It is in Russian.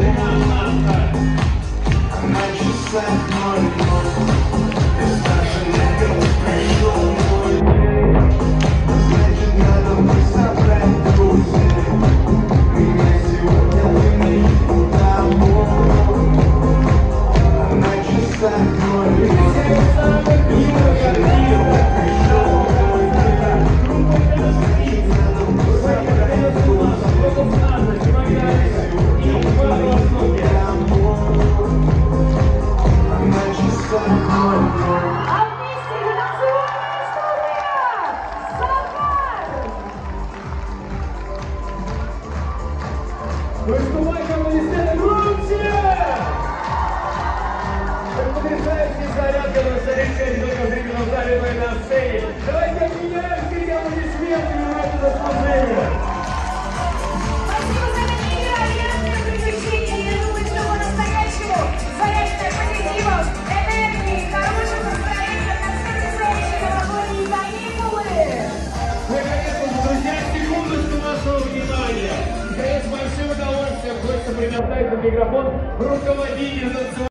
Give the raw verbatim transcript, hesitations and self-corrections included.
Выступайте, аплодисменты громче! Потрясающий заряд, который встречает только в зрительном зале, но и на сцене. Давайте обменяем все аплодисменты на это заслужение. Спасибо за это невероятное приключение. Я думаю, что по-настоящему заряженное позитивом, энергией, хорошим настроением на все предстоящие новогодние каникулы. Наконец-то, друзья, секундочку вашего внимания. И, конечно, с большим удовольствием хочется предоставить на микрофон руководителю национального